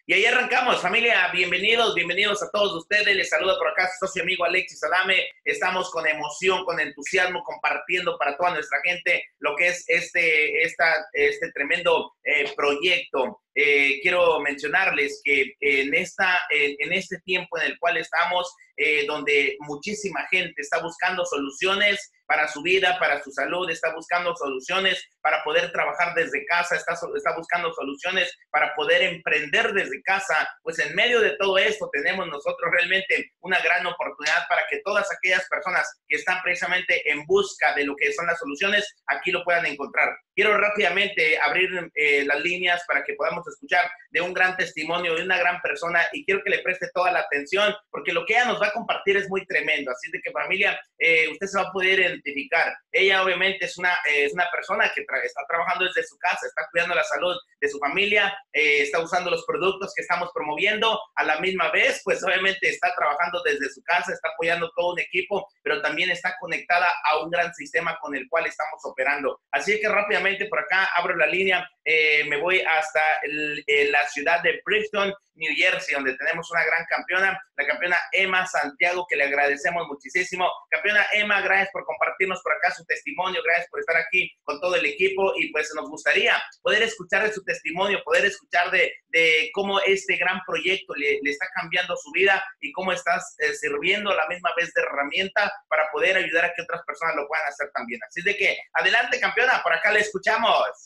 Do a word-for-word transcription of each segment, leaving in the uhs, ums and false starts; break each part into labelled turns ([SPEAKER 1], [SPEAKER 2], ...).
[SPEAKER 1] Y ahí arrancamos, familia, bienvenidos, bienvenidos a todos ustedes, les saluda por acá su socio amigo Alexis Adame, estamos con emoción, con entusiasmo, compartiendo para toda nuestra gente lo que es este, esta, este tremendo eh, proyecto. Eh, quiero mencionarles que en, esta, en, en este tiempo en el cual estamos, eh, donde muchísima gente está buscando soluciones para su vida, para su salud, está buscando soluciones para poder trabajar desde casa, está, está buscando soluciones para poder emprender desde casa, pues en medio de todo esto tenemos nosotros realmente una gran oportunidad para que todas aquellas personas que están precisamente en busca de lo que son las soluciones, aquí lo puedan encontrar. Quiero rápidamente abrir eh, las líneas para que podamos escuchar de un gran testimonio, de una gran persona, y quiero que le preste toda la atención, porque lo que ella nos va a compartir es muy tremendo, así de que familia, eh, usted se va a poder identificar. Ella obviamente es una, eh, es una persona que tra está trabajando desde su casa, está cuidando la salud de su familia, eh, está usando los productos que estamos promoviendo, a la misma vez, pues obviamente está trabajando desde su casa, está apoyando todo un equipo, pero también está conectada a un gran sistema con el cual estamos operando. Así que rápidamente por acá abro la línea, eh, me voy hasta el, el, la ciudad de Bridgeton, New Jersey, donde tenemos una gran campeona, la campeona Emma Santiago, que le agradecemos muchísimo. Campeona Emma, gracias por compartirnos por acá su testimonio, gracias por estar aquí con todo el equipo, y pues nos gustaría poder escuchar de su testimonio, poder escuchar de, de cómo este gran proyecto le, le está cambiando su vida y cómo estás eh, sirviendo a la misma vez de herramienta para poder ayudar a que otras personas lo puedan hacer también. Así de que, adelante campeona, por acá le escuchamos.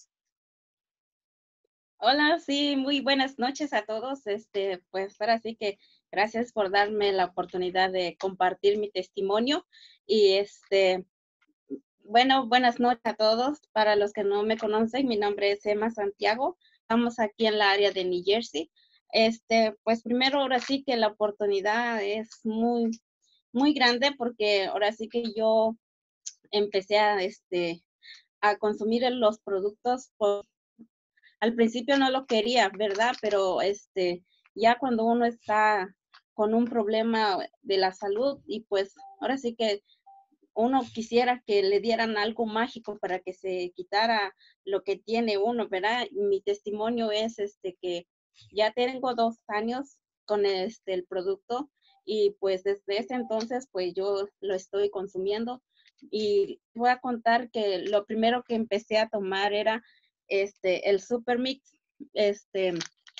[SPEAKER 2] Hola, sí, muy buenas noches a todos. Este, pues ahora sí que gracias por darme la oportunidad de compartir mi testimonio. Y este, bueno, buenas noches a todos. Para los que no me conocen, mi nombre es Emma Santiago. Estamos aquí en la área de New Jersey. Este, pues primero ahora sí que la oportunidad es muy, muy grande porque ahora sí que yo empecé a, este, a consumir los productos por al principio no lo quería, ¿verdad? Pero este, ya cuando uno está con un problema de la salud y pues ahora sí que uno quisiera que le dieran algo mágico para que se quitara lo que tiene uno, ¿verdad? Mi testimonio es este que ya tengo dos años con este el producto y pues desde ese entonces pues yo lo estoy consumiendo y voy a contar que lo primero que empecé a tomar era este el Super Mix. Este,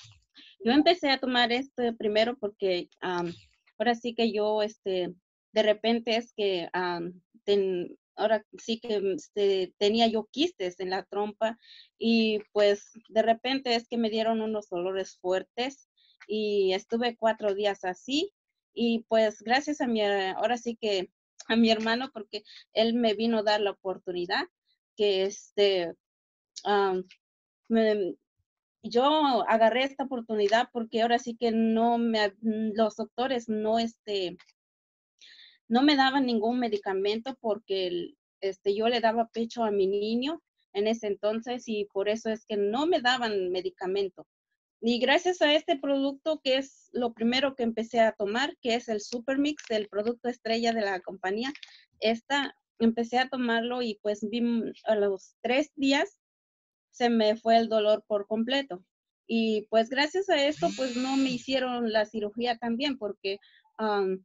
[SPEAKER 2] yo empecé a tomar este primero porque um, ahora sí que yo este de repente es que um, ten, ahora sí que este, tenía yo quistes en la trompa y pues de repente es que me dieron unos dolores fuertes y estuve cuatro días así y pues gracias a mi, ahora sí que a mi hermano porque él me vino a dar la oportunidad que este, um, me, yo agarré esta oportunidad porque ahora sí que no me, los doctores no, este, no me daban ningún medicamento porque el, este, yo le daba pecho a mi niño en ese entonces y por eso es que no me daban medicamento. Y gracias a este producto, que es lo primero que empecé a tomar, que es el Super Mix, el producto estrella de la compañía, esta empecé a tomarlo y pues vi a los tres días se me fue el dolor por completo. Y pues gracias a esto, pues no me hicieron la cirugía también, porque um,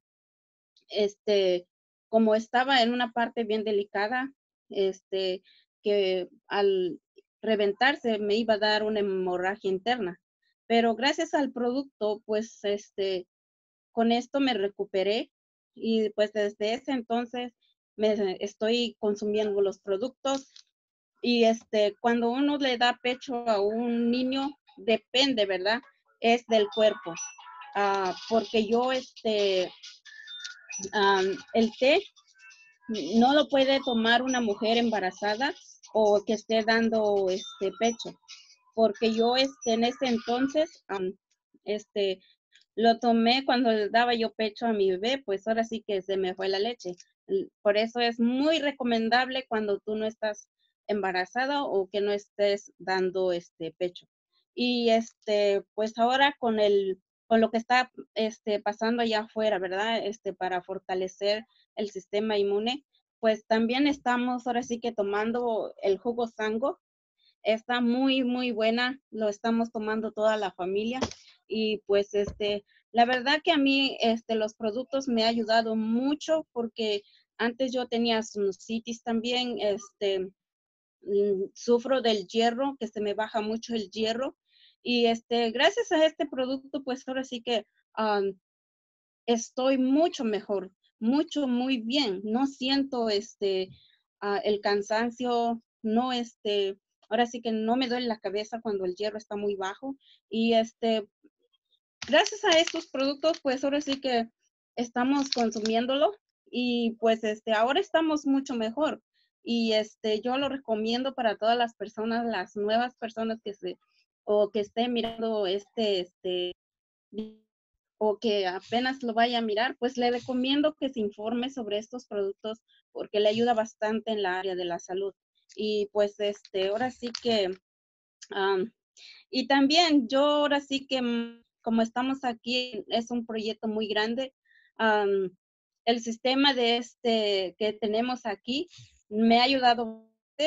[SPEAKER 2] este, como estaba en una parte bien delicada, este, que al reventarse me iba a dar una hemorragia interna. Pero gracias al producto, pues este, con esto me recuperé y pues desde ese entonces me estoy consumiendo los productos y este, cuando uno le da pecho a un niño, depende, ¿verdad? Es del cuerpo. Uh, porque yo, este, um, el té no lo puede tomar una mujer embarazada o que esté dando este pecho. Porque yo, este, en ese entonces, um, este, lo tomé cuando le daba yo pecho a mi bebé, pues ahora sí que se me fue la leche. Por eso es muy recomendable cuando tú no estás embarazada o que no estés dando este pecho. Y este, pues ahora con el, con lo que está este, pasando allá afuera, ¿verdad? Este, para fortalecer el sistema inmune, pues también estamos ahora sí que tomando el jugo Sango. Está muy, muy buena, lo estamos tomando toda la familia Y pues este, la verdad que a mí este, los productos me ha ayudado mucho porque antes yo tenía sinusitis también, este, mm, sufro del hierro, que se me baja mucho el hierro. Y este, gracias a este producto, pues ahora sí que um, estoy mucho mejor, mucho, muy bien. No siento este, uh, el cansancio, no este, ahora sí que no me duele la cabeza cuando el hierro está muy bajo. Y este, gracias a estos productos, pues ahora sí que estamos consumiéndolo y pues este, ahora estamos mucho mejor. Y este, yo lo recomiendo para todas las personas, las nuevas personas que se, o que estén mirando este, este, o que apenas lo vaya a mirar, pues le recomiendo que se informe sobre estos productos porque le ayuda bastante en la área de la salud. Y pues este, ahora sí que, um, y también yo ahora sí que, mm, como estamos aquí, es un proyecto muy grande. um, el sistema de este que tenemos aquí me ha ayudado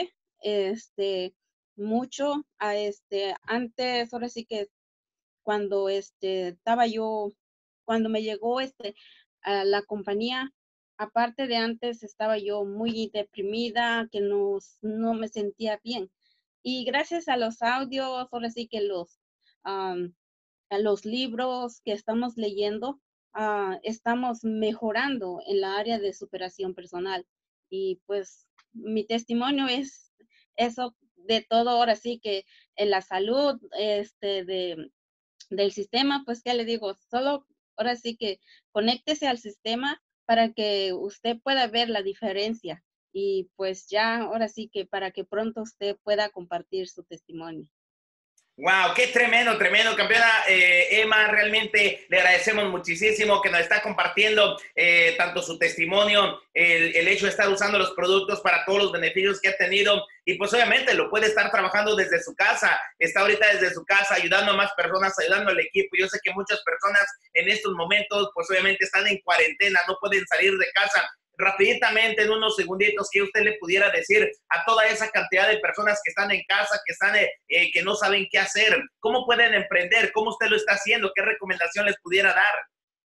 [SPEAKER 2] este, mucho a este, antes, ahora sí que cuando este, estaba yo, cuando me llegó este, a la compañía, aparte de antes estaba yo muy deprimida, que no, no me sentía bien. Y gracias a los audios, ahora sí que los, um, a los libros que estamos leyendo, uh, estamos mejorando en la área de superación personal. Y pues mi testimonio es eso de todo, ahora sí que en la salud, este, de, del sistema, pues, ¿qué le digo? Solo ahora sí que conéctese al sistema para que usted pueda ver la diferencia y pues ya ahora sí que para que pronto usted pueda compartir su testimonio.
[SPEAKER 1] Wow, qué tremendo, tremendo, campeona eh, Emma, realmente le agradecemos muchísimo que nos está compartiendo eh, tanto su testimonio, el, el hecho de estar usando los productos para todos los beneficios que ha tenido y pues obviamente lo puede estar trabajando desde su casa, está ahorita desde su casa ayudando a más personas, ayudando al equipo. Yo sé que muchas personas en estos momentos pues obviamente están en cuarentena, no pueden salir de casa. Rapiditamente, en unos segunditos, que usted le pudiera decir a toda esa cantidad de personas que están en casa, que están, eh, eh, que no saben qué hacer, cómo pueden emprender, cómo usted lo está haciendo, qué recomendación les pudiera dar?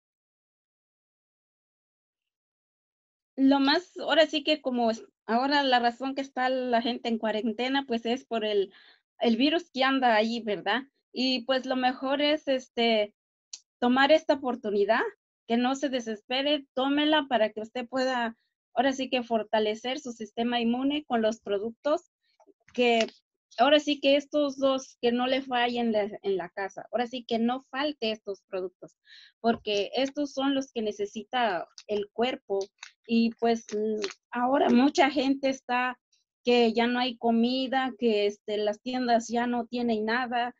[SPEAKER 2] Lo más, ahora sí que como es, ahora la razón que está la gente en cuarentena, pues es por el, el virus que anda ahí, ¿verdad? Y pues lo mejor es este tomar esta oportunidad, que no se desespere, tómela para que usted pueda, ahora sí que fortalecer su sistema inmune con los productos que, ahora sí que estos dos, que no le fallen la- en la casa, ahora sí que no falte estos productos, porque estos son los que necesita el cuerpo y pues mm, ahora mucha gente está que ya no hay comida, que este, las tiendas ya no tienen nada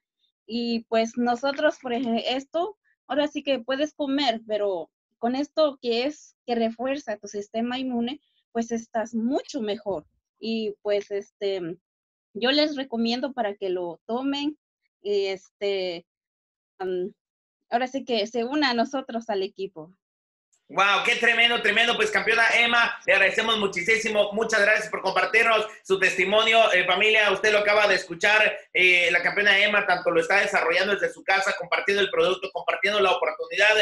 [SPEAKER 2] y pues nosotros, por ejemplo, esto, ahora sí que puedes comer, pero con esto que es que refuerza tu sistema inmune, pues estás mucho mejor. Y pues este, yo les recomiendo para que lo tomen y este, um, ahora sí que se una a nosotros al equipo.
[SPEAKER 1] Wow, qué tremendo, tremendo. Pues campeona Emma, le agradecemos muchísimo. Muchas gracias por compartirnos su testimonio. Eh, familia, usted lo acaba de escuchar. Eh, la campeona Emma tanto lo está desarrollando desde su casa, compartiendo el producto, compartiendo la oportunidad.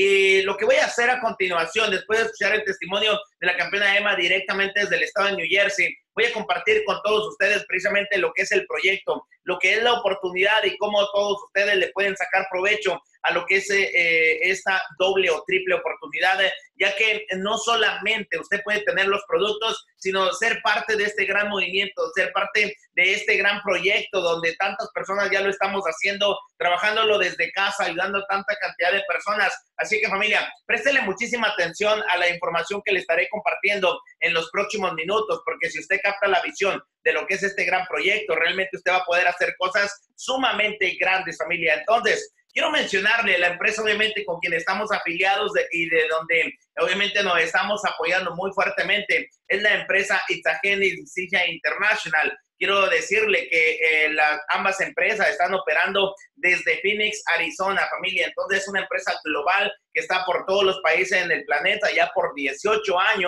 [SPEAKER 1] Y lo que voy a hacer a continuación, después de escuchar el testimonio de la campeona Emma directamente desde el estado de New Jersey, voy a compartir con todos ustedes precisamente lo que es el proyecto, lo que es la oportunidad y cómo todos ustedes le pueden sacar provecho a lo que es eh, esta doble o triple oportunidad, eh, ya que no solamente usted puede tener los productos, sino ser parte de este gran movimiento, ser parte de este gran proyecto donde tantas personas ya lo estamos haciendo, trabajándolo desde casa, ayudando a tanta cantidad de personas. Así que familia, préstele muchísima atención a la información que le estaré compartiendo en los próximos minutos, porque si usted capta la visión de lo que es este gran proyecto, realmente usted va a poder hacer cosas sumamente grandes, familia. Entonces, quiero mencionarle la empresa, obviamente, con quien estamos afiliados de, y de donde, obviamente, nos estamos apoyando muy fuertemente, es la empresa Itzagenis International. Quiero decirle que eh, la, ambas empresas están operando desde Phoenix, Arizona, familia. Entonces, es una empresa global que está por todos los países en el planeta ya por dieciocho años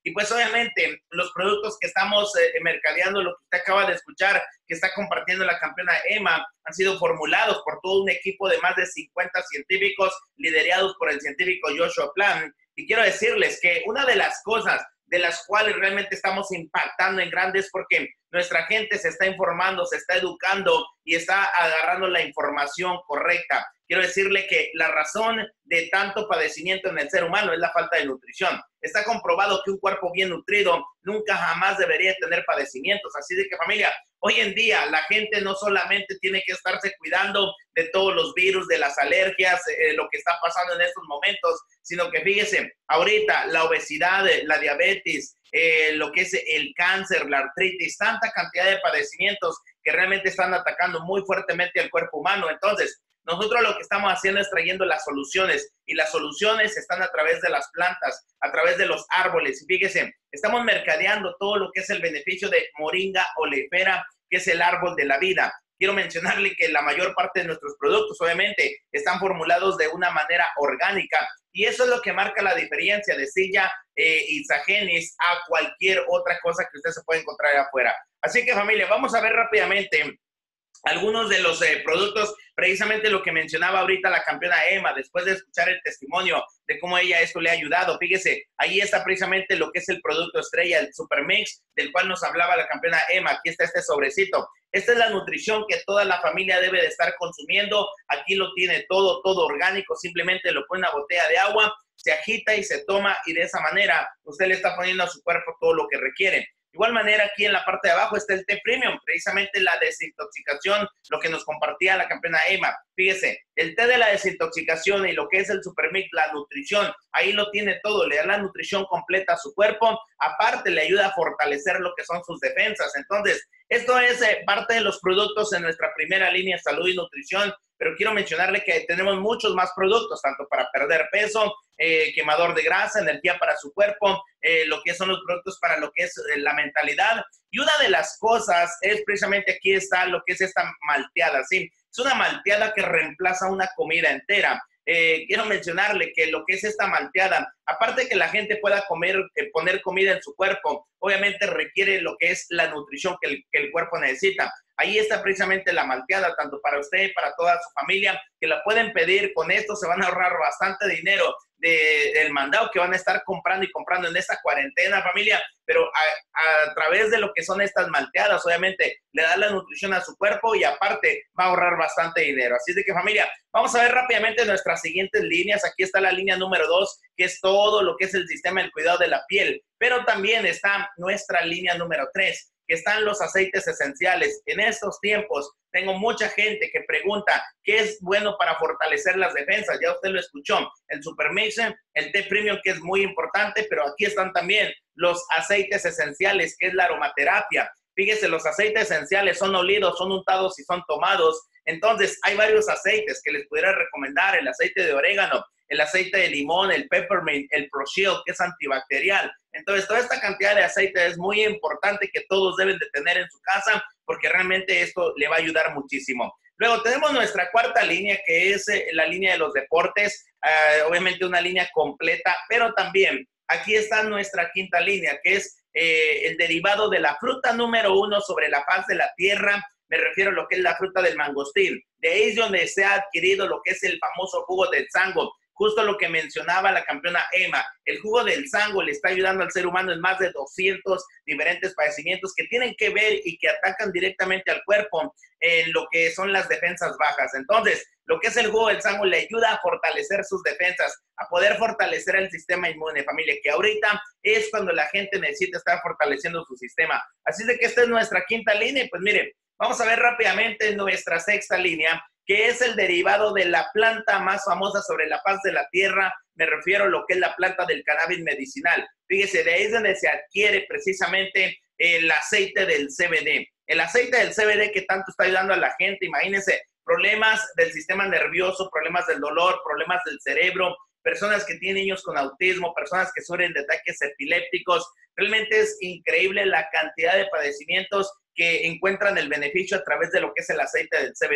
[SPEAKER 1] Y pues obviamente los productos que estamos eh, mercadeando, lo que usted acaba de escuchar, que está compartiendo la campeona Emma, han sido formulados por todo un equipo de más de cincuenta científicos liderados por el científico Joshua Plan. Y quiero decirles que una de las cosas de las cuales realmente estamos impactando en grande es porque nuestra gente se está informando, se está educando y está agarrando la información correcta. Quiero decirle que la razón de tanto padecimiento en el ser humano es la falta de nutrición. Está comprobado que un cuerpo bien nutrido nunca jamás debería tener padecimientos. Así de que, familia, hoy en día la gente no solamente tiene que estarse cuidando de todos los virus, de las alergias, eh, lo que está pasando en estos momentos, sino que fíjese, ahorita la obesidad, la diabetes, eh, lo que es el cáncer, la artritis, tanta cantidad de padecimientos que realmente están atacando muy fuertemente al cuerpo humano. Entonces, nosotros lo que estamos haciendo es trayendo las soluciones, y las soluciones están a través de las plantas, a través de los árboles. Y fíjese, estamos mercadeando todo lo que es el beneficio de Moringa oleifera, que es el árbol de la vida. Quiero mencionarle que la mayor parte de nuestros productos, obviamente, están formulados de una manera orgánica, y eso es lo que marca la diferencia de Silla eh, Isagenis a cualquier otra cosa que usted se puede encontrar afuera. Así que, familia, vamos a ver rápidamente algunos de los eh, productos, precisamente lo que mencionaba ahorita la campeona Emma, después de escuchar el testimonio de cómo ella esto le ha ayudado. Fíjese, ahí está precisamente lo que es el producto estrella, el Super Mix, del cual nos hablaba la campeona Emma. Aquí está este sobrecito. Esta es la nutrición que toda la familia debe de estar consumiendo. Aquí lo tiene todo, todo orgánico. Simplemente lo pone en una botella de agua, se agita y se toma, y de esa manera usted le está poniendo a su cuerpo todo lo que requiere. De igual manera, aquí en la parte de abajo está el té premium, precisamente la desintoxicación, lo que nos compartía la campeona Emma. Fíjese, el té de la desintoxicación y lo que es el Supermix, la nutrición, ahí lo tiene todo, le da la nutrición completa a su cuerpo, aparte le ayuda a fortalecer lo que son sus defensas. Entonces, esto es eh, parte de los productos en nuestra primera línea salud y nutrición, pero quiero mencionarle que tenemos muchos más productos, tanto para perder peso, eh, quemador de grasa, energía para su cuerpo, eh, lo que son los productos para lo que es eh, la mentalidad. Y una de las cosas es precisamente aquí está lo que es esta malteada, ¿sí? Es una malteada que reemplaza una comida entera. Eh, quiero mencionarle que lo que es esta malteada, aparte de que la gente pueda comer, eh, poner comida en su cuerpo, obviamente requiere lo que es la nutrición que el, que el cuerpo necesita. Ahí está precisamente la malteada, tanto para usted y para toda su familia, que la pueden pedir. Con esto se van a ahorrar bastante dinero de, del mandado que van a estar comprando y comprando en esta cuarentena, familia, pero a, a través de lo que son estas malteadas, obviamente le da la nutrición a su cuerpo y aparte va a ahorrar bastante dinero. Así de que, familia, vamos a ver rápidamente nuestras siguientes líneas. Aquí está la línea número dos, que es todo lo que es el sistema del cuidado de la piel, pero también está nuestra línea número tres, que están los aceites esenciales. En estos tiempos tengo mucha gente que pregunta qué es bueno para fortalecer las defensas. Ya usted lo escuchó, el Supermix, el té premium, que es muy importante, pero aquí están también los aceites esenciales, que es la aromaterapia. Fíjese, los aceites esenciales son olidos, son untados y son tomados. Entonces, hay varios aceites que les pudiera recomendar: el aceite de orégano, el aceite de limón, el peppermint, el ProShield, que es antibacterial. Entonces, toda esta cantidad de aceite es muy importante que todos deben de tener en su casa, porque realmente esto le va a ayudar muchísimo. Luego tenemos nuestra cuarta línea, que es eh, la línea de los deportes, eh, obviamente una línea completa, pero también aquí está nuestra quinta línea, que es eh, el derivado de la fruta número uno sobre la faz de la tierra. Me refiero a lo que es la fruta del mangostín. De ahí es donde se ha adquirido lo que es el famoso jugo del sango. Justo lo que mencionaba la campeona Emma, el jugo del sango le está ayudando al ser humano en más de doscientos diferentes padecimientos que tienen que ver y que atacan directamente al cuerpo en lo que son las defensas bajas. Entonces, lo que es el jugo del sango le ayuda a fortalecer sus defensas, a poder fortalecer el sistema inmune, familia, que ahorita es cuando la gente necesita estar fortaleciendo su sistema. Así de que esta es nuestra quinta línea. Y pues mire, vamos a ver rápidamente nuestra sexta línea, que es el derivado de la planta más famosa sobre la faz de la tierra. Me refiero a lo que es la planta del cannabis medicinal. Fíjese, de ahí es donde se adquiere precisamente el aceite del C B D. El aceite del C B D que tanto está ayudando a la gente. Imagínense, problemas del sistema nervioso, problemas del dolor, problemas del cerebro, personas que tienen niños con autismo, personas que sufren de ataques epilépticos. Realmente es increíble la cantidad de padecimientos que encuentran el beneficio a través de lo que es el aceite del C B D.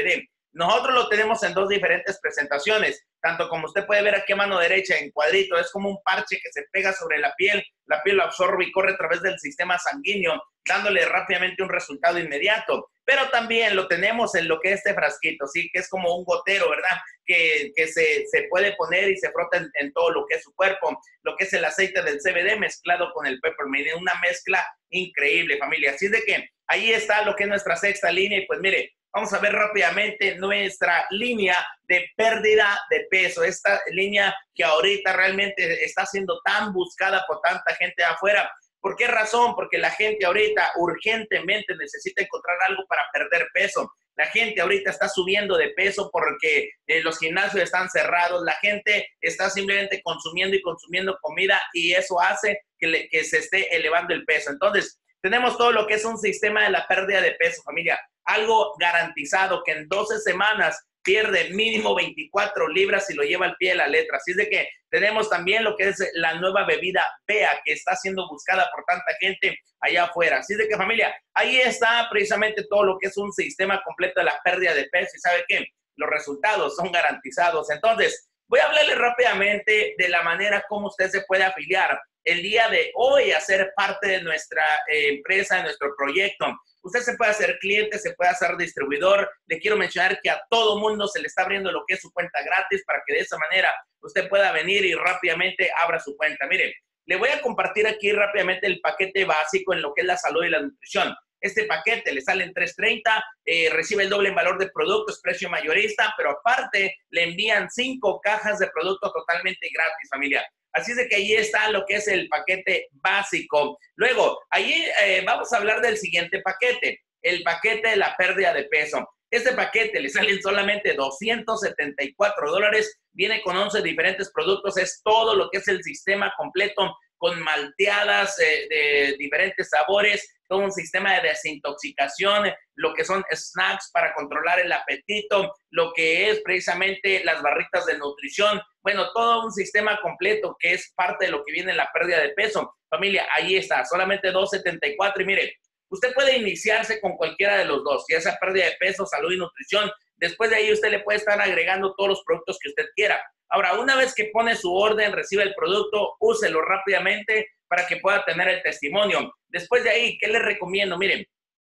[SPEAKER 1] Nosotros lo tenemos en dos diferentes presentaciones, tanto como usted puede ver aquí a mano derecha en cuadrito, es como un parche que se pega sobre la piel, la piel lo absorbe y corre a través del sistema sanguíneo, dándole rápidamente un resultado inmediato. Pero también lo tenemos en lo que es este frasquito, ¿sí? Que es como un gotero, ¿verdad? Que, que se, se puede poner y se frota en, en todo lo que es su cuerpo, lo que es el aceite del C B D mezclado con el peppermint, una mezcla increíble, familia. Así es de que ahí está lo que es nuestra sexta línea y pues mire, vamos a ver rápidamente nuestra línea de pérdida de peso, esta línea que ahorita realmente está siendo tan buscada por tanta gente afuera. ¿Por qué razón? Porque la gente ahorita urgentemente necesita encontrar algo para perder peso. La gente ahorita está subiendo de peso porque eh, los gimnasios están cerrados. La gente está simplemente consumiendo y consumiendo comida y eso hace que, le, que se esté elevando el peso. Entonces, tenemos todo lo que es un sistema de la pérdida de peso, familia. Algo garantizado que en doce semanas pierde mínimo veinticuatro libras y lo lleva al pie de la letra. Así es de que tenemos también lo que es la nueva bebida Bea, que está siendo buscada por tanta gente allá afuera. Así es de que, familia, ahí está precisamente todo lo que es un sistema completo de la pérdida de peso. ¿Y sabe qué? Los resultados son garantizados. Entonces, voy a hablarle rápidamente de la manera como usted se puede afiliar el día de hoy a ser parte de nuestra eh, empresa, de nuestro proyecto. Usted se puede hacer cliente, se puede hacer distribuidor. Le quiero mencionar que a todo mundo se le está abriendo lo que es su cuenta gratis para que de esa manera usted pueda venir y rápidamente abra su cuenta. Mire, le voy a compartir aquí rápidamente el paquete básico en lo que es la salud y la nutrición. Este paquete le sale en tres treinta, eh, recibe el doble en valor de productos, precio mayorista, pero aparte le envían cinco cajas de producto totalmente gratis, familia. Así es de que ahí está lo que es el paquete básico. Luego, ahí eh, vamos a hablar del siguiente paquete, el paquete de la pérdida de peso. Este paquete le salen solamente doscientos setenta y cuatro dólares, viene con once diferentes productos, es todo lo que es el sistema completo con malteadas eh, de diferentes sabores, todo un sistema de desintoxicación, lo que son snacks para controlar el apetito, lo que es precisamente las barritas de nutrición, bueno, todo un sistema completo que es parte de lo que viene en la pérdida de peso. Familia, ahí está, solamente dos setenta y cuatro y mire, usted puede iniciarse con cualquiera de los dos, ya sea pérdida de peso, salud y nutrición. Después de ahí usted le puede estar agregando todos los productos que usted quiera. Ahora, una vez que pone su orden, recibe el producto, úselo rápidamente para que pueda tener el testimonio. Después de ahí, ¿qué les recomiendo? Miren,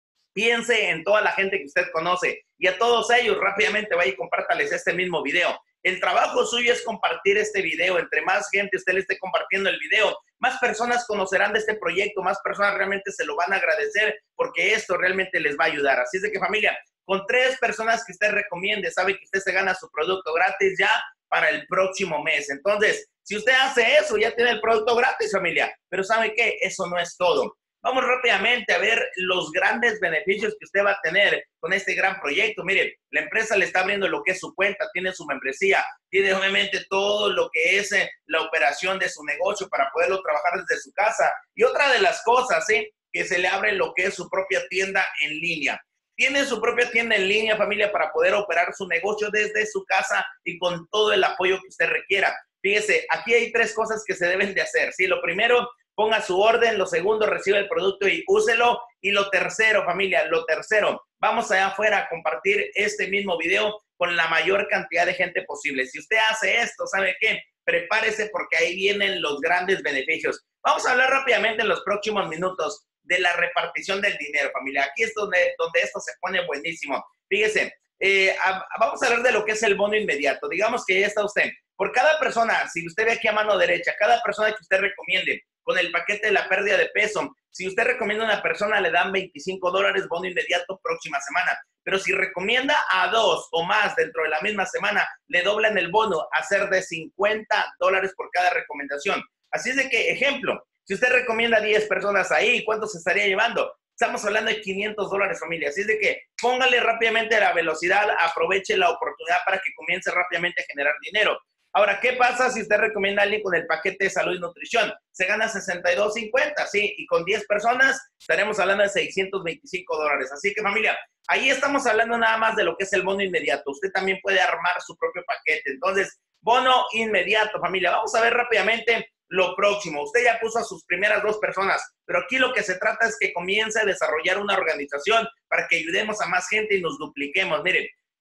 [SPEAKER 1] piense en toda la gente que usted conoce y a todos ellos rápidamente vaya y compártales este mismo video. El trabajo suyo es compartir este video. Entre más gente usted le esté compartiendo el video, más personas conocerán de este proyecto, más personas realmente se lo van a agradecer porque esto realmente les va a ayudar. Así es de que, familia, con tres personas que usted recomiende, sabe que usted se gana su producto gratis ya para el próximo mes. Entonces, si usted hace eso, ya tiene el producto gratis, familia. Pero ¿sabe qué? Eso no es todo. Vamos rápidamente a ver los grandes beneficios que usted va a tener con este gran proyecto. Mire, la empresa le está abriendo lo que es su cuenta, tiene su membresía, tiene obviamente todo lo que es eh, la operación de su negocio para poderlo trabajar desde su casa. Y otra de las cosas, ¿sí? Que se le abre lo que es su propia tienda en línea. Tiene su propia tienda en línea, familia, para poder operar su negocio desde su casa y con todo el apoyo que usted requiera. Fíjese, aquí hay tres cosas que se deben de hacer, ¿sí? Lo primero, ponga su orden. Lo segundo, recibe el producto y úselo. Y lo tercero, familia, lo tercero, vamos allá afuera a compartir este mismo video con la mayor cantidad de gente posible. Si usted hace esto, ¿sabe qué? Prepárese porque ahí vienen los grandes beneficios. Vamos a hablar rápidamente en los próximos minutos de la repartición del dinero, familia. Aquí es donde, donde esto se pone buenísimo. Fíjese, eh, a, vamos a hablar de lo que es el bono inmediato. Digamos que ya está usted. Por cada persona, si usted ve aquí a mano derecha, cada persona que usted recomiende con el paquete de la pérdida de peso, si usted recomienda a una persona, le dan veinticinco dólares bono inmediato próxima semana. Pero si recomienda a dos o más dentro de la misma semana, le doblan el bono a ser de cincuenta dólares por cada recomendación. Así es de que, ejemplo, si usted recomienda a diez personas ahí, ¿cuánto se estaría llevando? Estamos hablando de quinientos dólares, familia. Así es de que póngale rápidamente la velocidad, aproveche la oportunidad para que comience rápidamente a generar dinero. Ahora, ¿qué pasa si usted recomienda a alguien con el paquete de salud y nutrición? Se gana sesenta y dos cincuenta, sí, y con diez personas estaremos hablando de seiscientos veinticinco dólares. Así que, familia, ahí estamos hablando nada más de lo que es el bono inmediato. Usted también puede armar su propio paquete. Entonces, bono inmediato, familia. Vamos a ver rápidamente lo próximo. Usted ya puso a sus primeras dos personas, pero aquí lo que se trata es que comience a desarrollar una organización para que ayudemos a más gente y nos dupliquemos. Miren,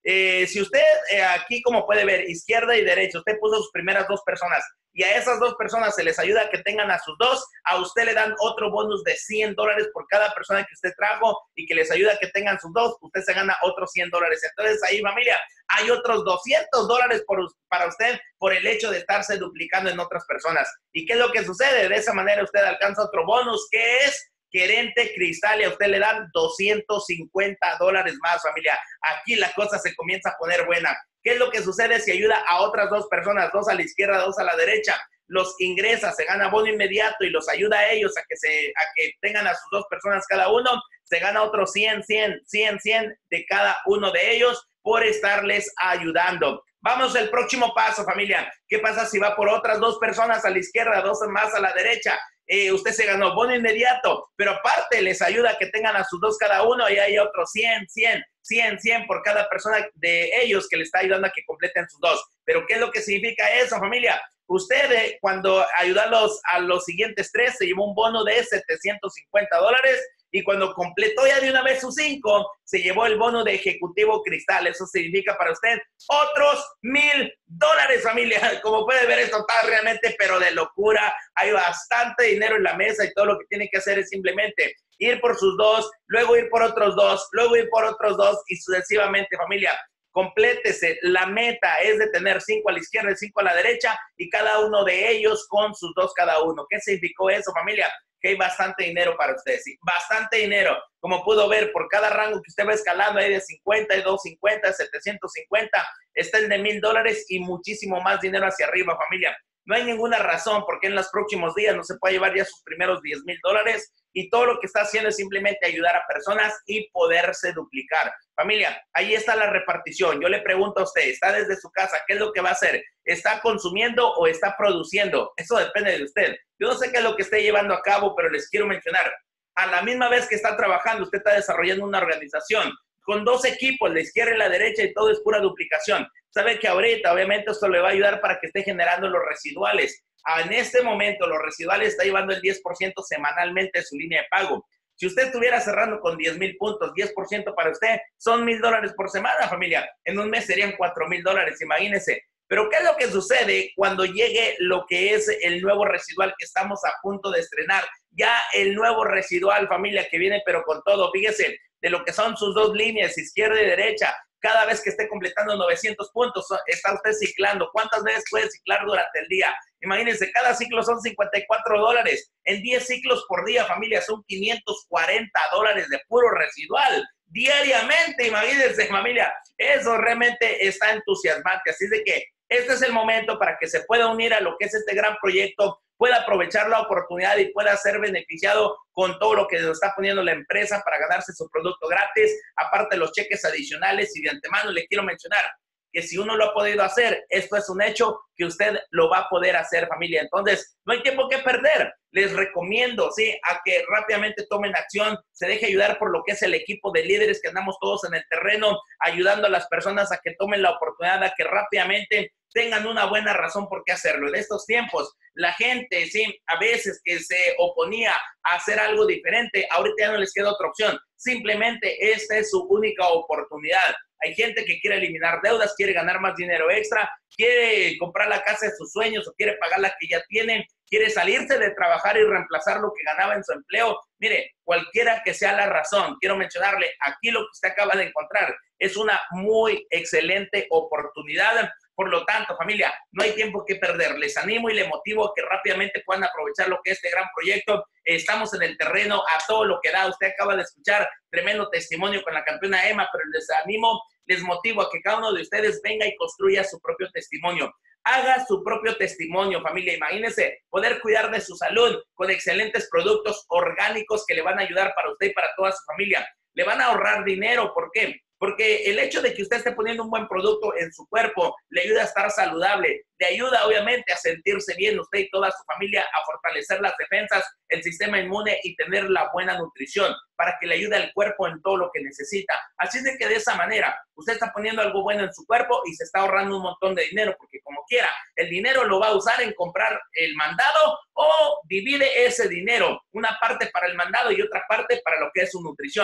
[SPEAKER 1] Eh, si usted eh, aquí, como puede ver, izquierda y derecha, usted puso sus primeras dos personas y a esas dos personas se les ayuda a que tengan a sus dos, a usted le dan otro bonus de cien dólares por cada persona que usted trajo y que les ayuda a que tengan sus dos, usted se gana otros cien dólares. Entonces ahí, familia, hay otros doscientos dólares por, para usted por el hecho de estarse duplicando en otras personas. ¿Y qué es lo que sucede? De esa manera usted alcanza otro bonus, que es Gerente Cristal, y a usted le dan doscientos cincuenta dólares más, familia. Aquí la cosa se comienza a poner buena. ¿Qué es lo que sucede si ayuda a otras dos personas, dos a la izquierda, dos a la derecha? Los ingresa, se gana bono inmediato y los ayuda a ellos a que, se, a que tengan a sus dos personas cada uno. Se gana otros cien, cien, cien, cien de cada uno de ellos por estarles ayudando. Vamos al próximo paso, familia. ¿Qué pasa si va por otras dos personas a la izquierda, dos más a la derecha? Eh, usted se ganó bono inmediato, pero aparte les ayuda a que tengan a sus dos cada uno y hay otros cien, cien, cien, cien por cada persona de ellos que le está ayudando a que completen sus dos. Pero ¿qué es lo que significa eso, familia? Usted, eh, cuando ayuda a los, a los siguientes tres, se llevó un bono de setecientos cincuenta dólares. Y cuando completó ya de una vez sus cinco, se llevó el bono de Ejecutivo Cristal. Eso significa para usted otros mil dólares, familia. Como puede ver, esto está realmente, pero de locura. Hay bastante dinero en la mesa y todo lo que tiene que hacer es simplemente ir por sus dos, luego ir por otros dos, luego ir por otros dos y sucesivamente, familia. Complétese. La meta es de tener cinco a la izquierda y cinco a la derecha y cada uno de ellos con sus dos cada uno. ¿Qué significó eso, familia? Que hay bastante dinero para ustedes, sí, bastante dinero. Como pudo ver, por cada rango que usted va escalando, hay de cincuenta, doscientos cincuenta, setecientos cincuenta, está el de mil dólares y muchísimo más dinero hacia arriba, familia. No hay ninguna razón por qué en los próximos días no se puede llevar ya sus primeros diez mil dólares y todo lo que está haciendo es simplemente ayudar a personas y poderse duplicar. Familia, ahí está la repartición. Yo le pregunto a usted, está desde su casa, ¿qué es lo que va a hacer? ¿Está consumiendo o está produciendo? Eso depende de usted. Yo no sé qué es lo que esté llevando a cabo, pero les quiero mencionar. A la misma vez que está trabajando, usted está desarrollando una organización con dos equipos, la izquierda y la derecha, y todo es pura duplicación. Sabe que ahorita, obviamente, esto le va a ayudar para que esté generando los residuales. En este momento, los residuales está llevando el diez por ciento semanalmente de su línea de pago. Si usted estuviera cerrando con diez mil puntos, diez por ciento para usted, son mil dólares por semana, familia. En un mes serían cuatro mil dólares, imagínense. Pero ¿qué es lo que sucede cuando llegue lo que es el nuevo residual que estamos a punto de estrenar? Ya el nuevo residual, familia, que viene pero con todo. Fíjese, de lo que son sus dos líneas, izquierda y derecha, cada vez que esté completando novecientos puntos, está usted ciclando. ¿Cuántas veces puede ciclar durante el día? Imagínense, cada ciclo son cincuenta y cuatro dólares. En diez ciclos por día, familia, son quinientos cuarenta dólares de puro residual. Diariamente, imagínense, familia. Eso realmente está entusiasmante. Así de que este es el momento para que se pueda unir a lo que es este gran proyecto, pueda aprovechar la oportunidad y pueda ser beneficiado con todo lo que nos está poniendo la empresa para ganarse su producto gratis, aparte de los cheques adicionales. Y de antemano le quiero mencionar que si uno lo ha podido hacer, esto es un hecho que usted lo va a poder hacer, familia. Entonces, no hay tiempo que perder. Les recomiendo, sí, a que rápidamente tomen acción, se deje ayudar por lo que es el equipo de líderes que andamos todos en el terreno, ayudando a las personas a que tomen la oportunidad, a que rápidamente tengan una buena razón por qué hacerlo. En estos tiempos, la gente, sí, a veces que se oponía a hacer algo diferente, ahorita ya no les queda otra opción. Simplemente esta es su única oportunidad. Hay gente que quiere eliminar deudas, quiere ganar más dinero extra, quiere comprar la casa de sus sueños o quiere pagar la que ya tienen, quiere salirse de trabajar y reemplazar lo que ganaba en su empleo. Mire, cualquiera que sea la razón, quiero mencionarle, aquí lo que usted acaba de encontrar es una muy excelente oportunidad. Por lo tanto, familia, no hay tiempo que perder. Les animo y les motivo a que rápidamente puedan aprovechar lo que es este gran proyecto. Estamos en el terreno a todo lo que da. Usted acaba de escuchar tremendo testimonio con la campeona Emma, pero les animo, les motivo a que cada uno de ustedes venga y construya su propio testimonio. Haga su propio testimonio, familia. Imagínense poder cuidar de su salud con excelentes productos orgánicos que le van a ayudar para usted y para toda su familia. Le van a ahorrar dinero. ¿Por qué? Porque el hecho de que usted esté poniendo un buen producto en su cuerpo le ayuda a estar saludable, le ayuda obviamente a sentirse bien usted y toda su familia, a fortalecer las defensas, el sistema inmune y tener la buena nutrición para que le ayude al cuerpo en todo lo que necesita. Así de que de esa manera usted está poniendo algo bueno en su cuerpo y se está ahorrando un montón de dinero, porque como quiera, el dinero lo va a usar en comprar el mandado o divide ese dinero, una parte para el mandado y otra parte para lo que es su nutrición.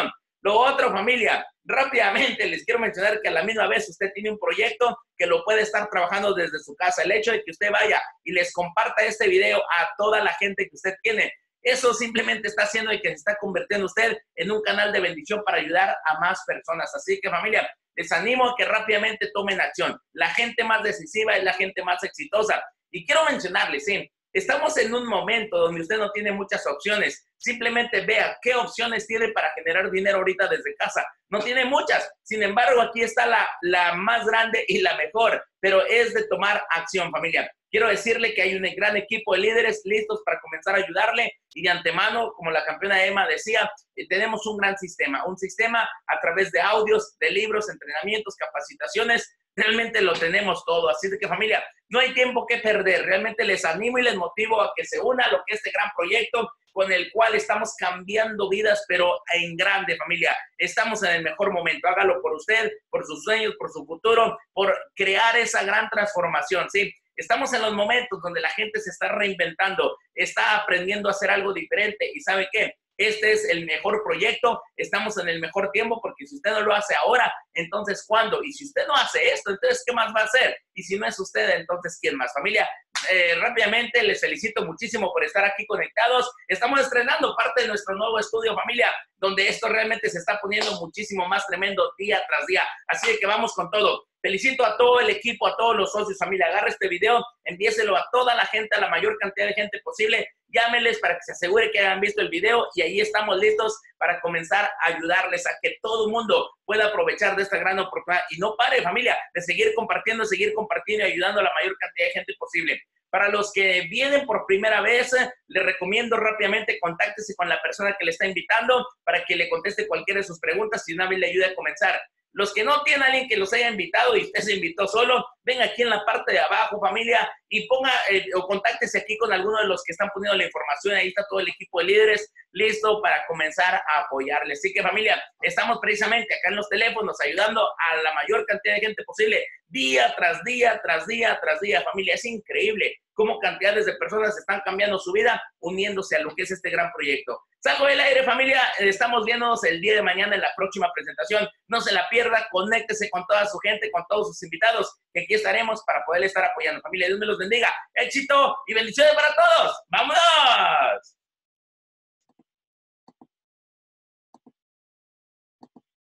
[SPEAKER 1] Lo otro, familia, rápidamente les quiero mencionar que a la misma vez usted tiene un proyecto que lo puede estar trabajando desde su casa. El hecho de que usted vaya y les comparta este video a toda la gente que usted tiene, eso simplemente está haciendo de que se está convirtiendo usted en un canal de bendición para ayudar a más personas. Así que, familia, les animo a que rápidamente tomen acción. La gente más decisiva es la gente más exitosa. Y quiero mencionarles, sí, estamos en un momento donde usted no tiene muchas opciones. Simplemente vea qué opciones tiene para generar dinero ahorita desde casa. No tiene muchas. Sin embargo, aquí está la, la más grande y la mejor, pero es de tomar acción, familia. Quiero decirle que hay un gran equipo de líderes listos para comenzar a ayudarle y de antemano, como la campeona Emma decía, eh, tenemos un gran sistema, un sistema a través de audios, de libros, entrenamientos, capacitaciones. Realmente lo tenemos todo. Así de que, familia, no hay tiempo que perder. Realmente les animo y les motivo a que se una a lo que es este gran proyecto con el cual estamos cambiando vidas, pero en grande, familia. Estamos en el mejor momento. Hágalo por usted, por sus sueños, por su futuro, por crear esa gran transformación, ¿sí? Estamos en los momentos donde la gente se está reinventando, está aprendiendo a hacer algo diferente. ¿Y sabe qué? Este es el mejor proyecto, estamos en el mejor tiempo, porque si usted no lo hace ahora, entonces ¿cuándo? Y si usted no hace esto, entonces ¿qué más va a hacer? Y si no es usted, entonces ¿quién más? Familia, eh, rápidamente les felicito muchísimo por estar aquí conectados. Estamos estrenando parte de nuestro nuevo estudio, familia, donde esto realmente se está poniendo muchísimo más tremendo día tras día. Así que vamos con todo. Felicito a todo el equipo, a todos los socios, familia. Agarra este video, envíeselo a toda la gente, a la mayor cantidad de gente posible. Llámenles para que se asegure que hayan visto el video y ahí estamos listos para comenzar a ayudarles a que todo el mundo pueda aprovechar de esta gran oportunidad. Y no pare, familia, de seguir compartiendo, seguir compartiendo y ayudando a la mayor cantidad de gente posible. Para los que vienen por primera vez, les recomiendo rápidamente contáctese con la persona que le está invitando para que le conteste cualquiera de sus preguntas y una vez le ayude a comenzar. Los que no tienen a alguien que los haya invitado y usted se invitó solo, ven aquí en la parte de abajo, familia, y ponga eh, o contáctese aquí con alguno de los que están poniendo la información. Ahí está todo el equipo de líderes listo para comenzar a apoyarles. Así que, familia, estamos precisamente acá en los teléfonos ayudando a la mayor cantidad de gente posible, día tras día, tras día, tras día, familia. Es increíble cómo cantidades de personas están cambiando su vida uniéndose a lo que es este gran proyecto. Salgo del aire, familia. Estamos viéndonos el día de mañana en la próxima presentación. No se la pierda, conéctese con toda su gente, con todos sus invitados, que aquí estaremos para poder estar apoyando. Familia, Dios me los bendiga. Éxito y bendiciones para todos. ¡Vámonos!